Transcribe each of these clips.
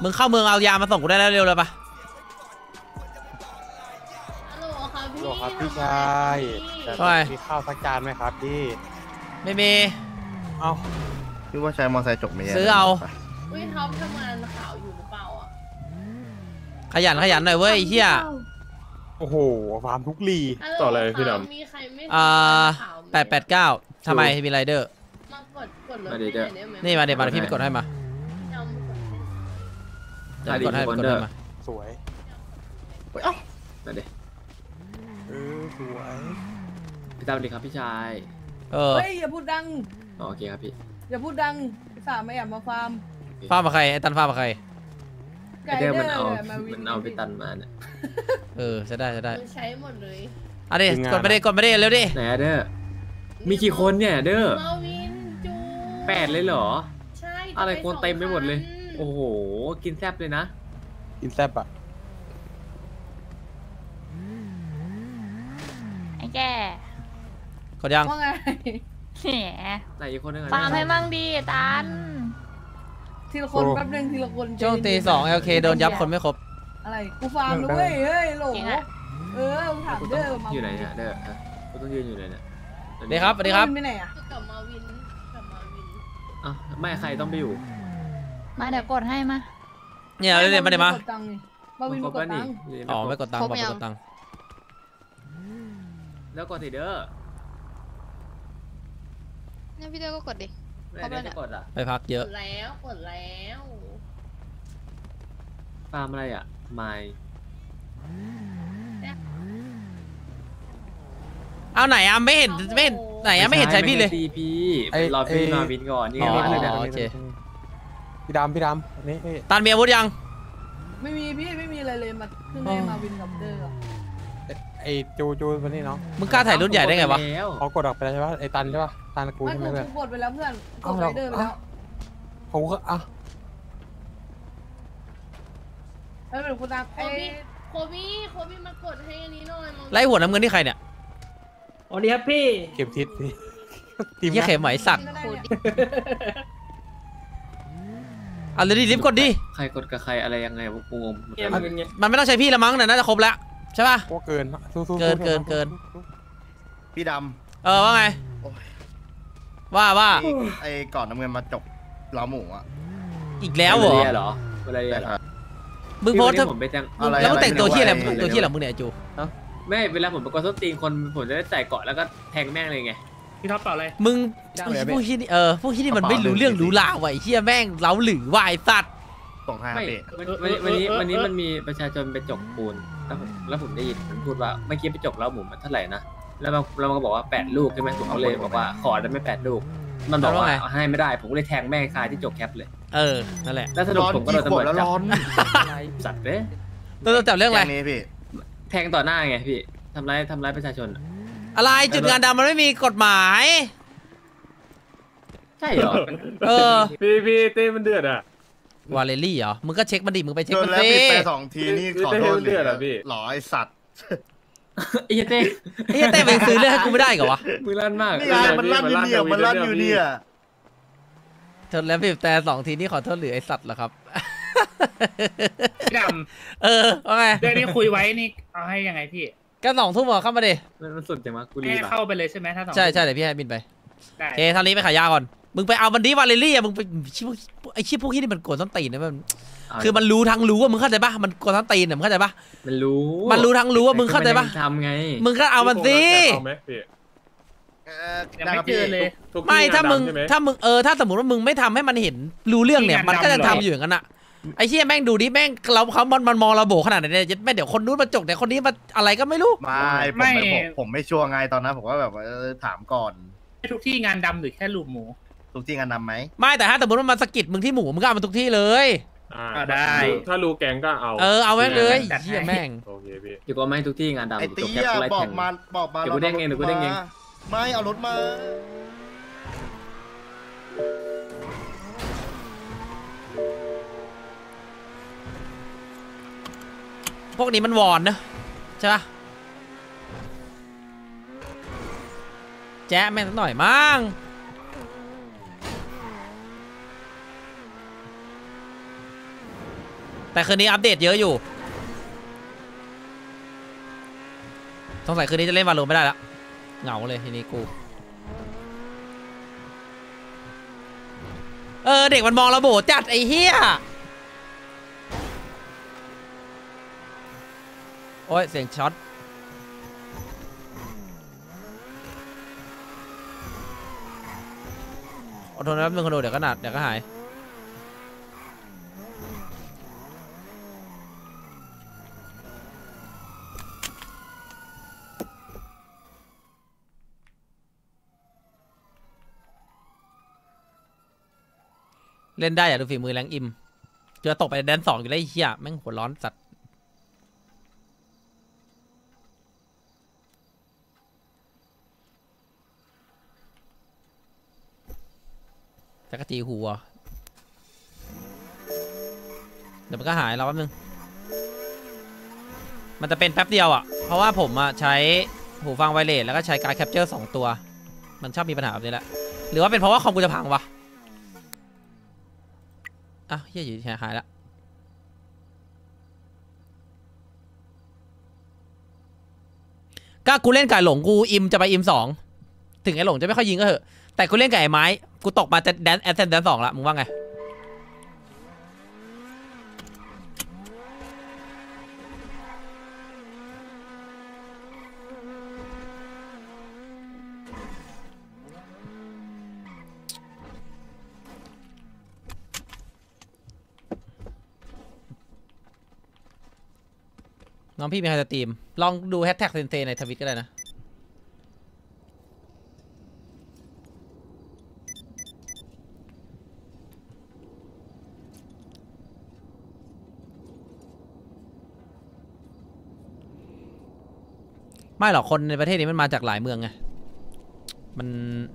มึงเข้าเมืองเอายามาส่งกูได้แล้วเร็วเลยปะฮัลโหลครับพี่โหลครับพี่ชายมีข้าวสักจานไหมครับพี่ไม่มีเอาพี่ว่าใช้มอเตอร์ไซค์จกไม่ยากซื้อเอาอุ้ยท็อปทำงานข่าวอยู่หรือเปล่าอ่ะขยันหน่อยเว้ยไอ้เหี้ยโอ้โหฟาร์มทุกลีต่อเลยพี่ดำมีใครไม่ 889ทำไมมีไรเดอร์มากดรถให้หน่อยได้ไหมนี่มาเดี๋ยวมาพี่ไปกดให้มาจำกดให้กดให้มาสวยเอ้ามาดิสวยพี่ตามดีครับพี่ชายเฮ้ยอย่าพูดดังโอเคครับพี่อย่าพูดดังสามไม่อยากมาฟาร์มมาใครไอ้ตันฟาร์มมาใครไอ้เด้อมันเอาไปตันมาเนี่ยใช้ได้ใช้หมดเลยอ่ะดิกดไม่ได้เร็วดิไหนเด้อมีกี่คนเนี่ยเด้อมาวินจู 8เลยเหรอใช่อะไรคนเต็มไปหมดเลยโอ้โหกินแซ่บเลยนะกินแซ่บอ่ะไอ้แกกดยังว่าไงแหมไหนอีกคนนึงฟาร์มให้มั่งดีตันทีละคนแป๊บนึงทีละคนช่วงตี2 LK โดนยับคนไม่ครบอะไรกูฟาร์มด้วยเฮ้ยโหลถามเด้ออยู่ไหนเนี่ยเด้อกูต้องยืนอยู่ไหนเนี่ยสวัสดีครับไปไหนอ่ะกลับมาวินอ่ะไม่ใครต้องไปอยู่มาเดี๋ยวกดให้มาเนี่ยเดี๋ยวมามาวินกดตังค์อ๋อไม่กดตังค์บอกกดตังค์แล้วกดสิเด้อเนี่ยพี่เด้อก็กดดิเขาไม่ได้กดอ่ะไปพักเยอะกดแล้วฟาร์มอะไรอ่ะไม่เอาไหนอ่ะไม่เห็นไหนอ่ะไม่เห็นใจพี่เลยพี่รอพี่มาวินก่อนนี่ไงโอเคพี่ดำนี่ตันมีอาวุธยังไม่มีพี่ไม่มีอะไรเลยมาเพิ่งได้มาวินกับเด้อไอ้จูวันนี้เนาะมึงกล้าถ่ายรุ่นใหญ่ได้ไงวะเขากดออกไปแล้วใช่ปะไอ้ตันใช่ปะตันกูใช่ไหมเพื่อนกดไปแล้วเพื่อนกดไรเดอร์ไปแล้วผมก็ไม่เป็นคุณตาโคบี้มากดให้อันนี้หน่อยไล่หัวน้ำเงินที่ใครเนี่ยอ๋อดีครับพี่เข็มทิศพี่ยี่เข็มไหมสัตว์เอาเลยดิรีบกดดิใครกดกับใครอะไรยังไงกูงงมันไม่ต้องใช้พี่ละมั้งเนี่ยน่าจะครบแล้วใช่ป่ะเกินพี่ดำว่าไงว่าไอ้ก่อนน้ำเงินมาจกเล้าหมูอ่ะอีกแล้วเหรออะไรเหรอมึงโพสต์ผมไปแต่งแล้วมึงแต่งตัวที่อะไรตัวที่อะไรมึงเนี่ยจูไม่เวลาผมไปกดส้นตีนคนผมจะได้ใส่เกาะแล้วก็แทงแม่งเลยไงพี่ท็อปเปล่าอะไรมึงพวกที่นี่พวกที่นี่มันไม่รู้เรื่องรู้ราวไอ้เหี้ยแม่งเล้าหรือวายสัตว์วันนี้มันมีประชาชนไปจกปูนแล้วผมได้ยินมันพูดว่าเมื่อกี้ไปจกเล้าหมูมันเท่าไหร่นะแล้วมันก็บอกว่า8 ลูกใช่ไหมผมก็เลยบอกว่าขอได้ไม่8 ลูกมันบอกว่าให้ไม่ได้ผมก็เลยแทงแม่งคาที่จกแคปเลยนั่นแหละแล้วสรุปผมก็โดนตำรวจจับสัตว์เลยโดนจับเรื่องอะไรแทงต่อหน้าไงพี่ทำร้ายประชาชนอะไรจุดงานดำมันไม่มีกฎหมายใช่เหรอพี่เต้มันเดือดอ่ะวาเลรี่เหรอมึงก็เช็คมันดิมึงไปเช็คมันสิไป2 ทีนี่ขอโทษเลยหรอไอสัตว์ไอ้เต้ไปซื้อเรื่องให้กูไม่ได้เหรอวะมือลั่นมากนี่ไงมันลั่นอยู่เนี่ยทนแล้วบีบแต่2 ทีนี่ขอโทษหรือไอสัตว์เหรอครับพี่ดำว่าไงเรื่องนี้คุยไว้นี่เอาให้ยังไงพี่ก็2 ทุ่มเข้ามาดิมันสุดจังวะกูรีบเข้าไปเลยใช่ไหมถ้า 2ใช่เดี๋ยวพี่ให้บินไปทางนี้ไปขายยาก่อนมึงไปเอามันดีวาเลรี่อะมึงไปไอชิพวกที่นี่มันโกรธต้นตีนนะมันคือมันรู้ทั้งรู้ว่ามึงเข้าใจปะมันโกรธต้นตีนเนี่ยมึงเข้าใจปะมันรู้ทั้งรู้ว่ามึงเข้าใจปะทำไงมึงก็เอามันสิไม่เจอเลยไม่ถ้ามึงถ้าสมมติว่ามึงไม่ทำให้มันเห็นรู้เรื่องเนี่ยมันก็จะทำอยู่อย่างนั้นอะไอ้เชี่ยแม่งดูดิแม่งเขามันมองเราโบขนาดไหนเนี่ยแม่เดี๋ยวคนนู้นมาจกแต่คนนี้มาอะไรก็ไม่รู้ผมไม่ชัวร์ไงตอนนั้นผมก็แบบถามก่อนทุกที่งานดำหรือแค่ลูกหมูทุกที่งานดำไหมไม่แต่ถ้าสมมติว่ามันสกิดมึงที่หมูมึงก็เอามันทุกที่เลยได้ถ้ารู้แกงก็เอาเอาแม่งเลยเชี่ยแม่งโอเคพี่อยู่ก็ไม่ทุกที่งานดำไอ้ตีบอกมาเดี๋ยวกูเด้งเองไม่เอารถมาพวกนี้มันวอนนะใช่ปะแจ๊ะแม่งสักหน่อยมั้งแต่คืนนี้อัปเดตเยอะอยู่สงสัยคืนนี้จะเล่นวาโลไม่ได้ละเหงาเลยทีนี้กูเด็กมันมองระโบจัดไอ้เหี้ยโอ้ยเสียงช็อตอดทนแป๊บนึงคนดูเดี๋ยวก็หายเล่นได้อย่าดูฝีมือแรงอิมเจอตกไปแดน2อยู่แล้วไอ้เหี้ยแม่งหัวร้อนสัตว์จักรจีหัวเดี๋ยวมันก็หายแล้วแป๊บนึงมันจะเป็นแป๊บเดียวอ่ะเพราะว่าผมใช้หูฟังไวเลสแล้วก็ใช้การแคปเจอร์2ตัวมันชอบมีปัญหาแบบนี้แหละหรือว่าเป็นเพราะว่าคอมกูจะพังวะอ้าวเฮียอยู่หายแล้วก็กูเล่นกับหลงกูอิมจะไปอิม2ถึงไอ้หลงจะไม่ค่อยยิงก็เหอะแต่กูเล่นกับไอ้ไม้กูตกมาจะแดนแอสเซนแดน2ละมึงว่าไงน้องพี่มีใครสตรีมลองดูแฮชแท็กเซนเซในทวิตก็ได้นะไม่หรอกคนในประเทศนี้มันมาจากหลายเมืองไงมัน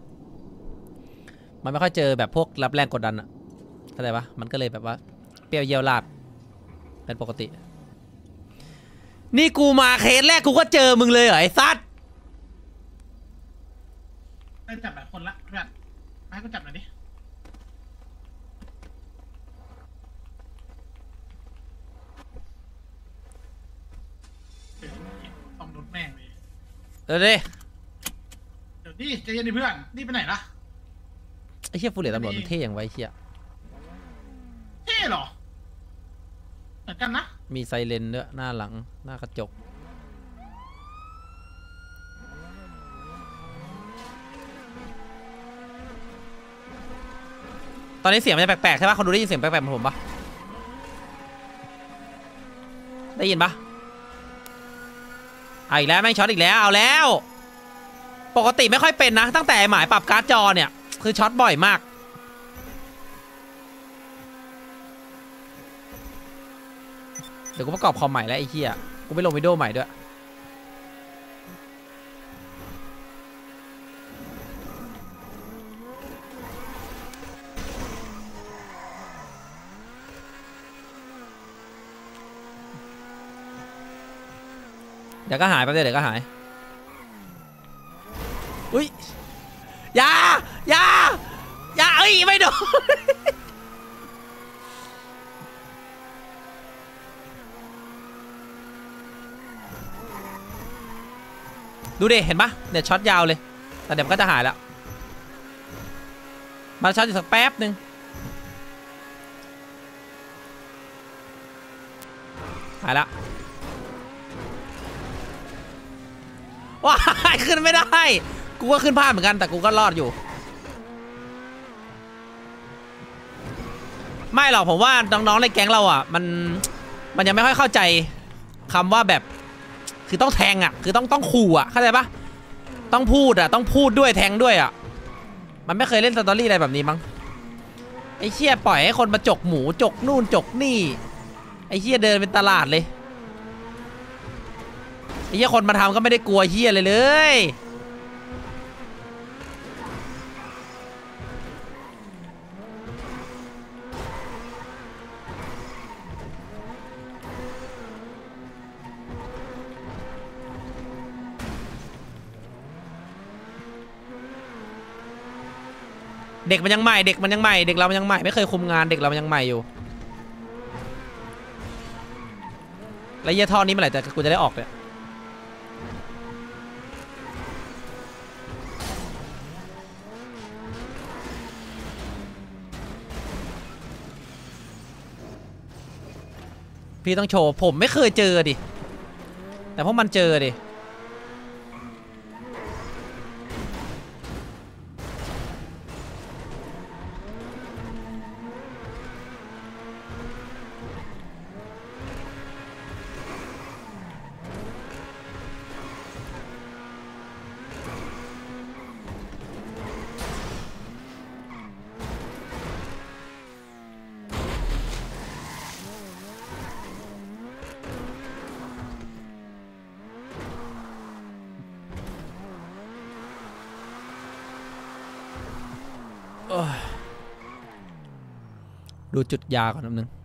ไม่ค่อยเจอแบบพวกรับแรงกดดันอะเข้าใจปะมันก็เลยแบบว่าเปรี้ยวเยี่ยวลาดเป็นปกตินี่กูมาเคสแรกกูก็เจอมึงเลยเหรอไอ้ซัดได้จับแบบคนละเพื่อนให้กูจับหน่อยดิต้องรถแม่งเลยเดี๋ยวดิใจเย็นดิเพื่อนนี่ไปไหนล่ะไอ้เชี่ยฟูเหลียตำรวจมันเท่อย่างไว้เชี่ยเท่หรอเหมือนกันนะมีไซเรนด้วยหน้าหลังหน้ากระจกตอนนี้เสียงมันจะแปลกๆใช่ปะคนดูได้ยินเสียงแปลกๆเหมือนผมปะได้ยินปะเอาอีกแล้วแม่งช็อตอีกแล้วเอาแล้วปกติไม่ค่อยเป็นนะตั้งแต่หมายปรับการ์ดจอเนี่ยคือช็อตบ่อยมากเดี๋ยวกูประกอบคอมใหม่แล้วไอ้เหี้ยกูไม่ลงวิดีโอใหม่ด้วยเดี๋ยวก็หายไปเลยเดี๋ยวก็หายอุ้ยอย่าเอ้ยไม่โดนดูดิเห็นปะเนี่ยช็อตยาวเลยแต่เดี๋ยวมันก็จะหายแล้วมาช็อตอยู่สักแป๊บหนึ่งหายแล้วว้ายขึ้นไม่ได้กูก็ขึ้นพลาดเหมือนกันแต่กูก็รอดอยู่ไม่หรอกผมว่าน้องๆในแก๊งเราอ่ะมันยังไม่ค่อยเข้าใจคำว่าแบบคือต้องแทงอ่ะคือต้องขู่อ่ะเข้าใจปะต้องพูดอ่ะต้องพูดด้วยแทงด้วยอ่ะมันไม่เคยเล่นสตอรี่อะไรแบบนี้มั้งไอ้เชี่ยปล่อยให้คนมาจกหมูจกนู่นจกนี่ไอ้เชี่ยเดินเป็นตลาดเลยไอ้เชี่ยคนมาทำก็ไม่ได้กลัวเชี่ยเลยเด็กมันยังใหม่เด็กเรามันยังใหม่ไม่เคยคุมงานเด็กเรามันยังใหม่อยู่แล้วเยี่ยท่อนี้เมื่อไหร่แต่กูจะได้ออกเนี่ยพี่ต้องโชว์ผมไม่เคยเจอดิแต่พวกมันเจอดิดูจุดยาก่อนนิดนึง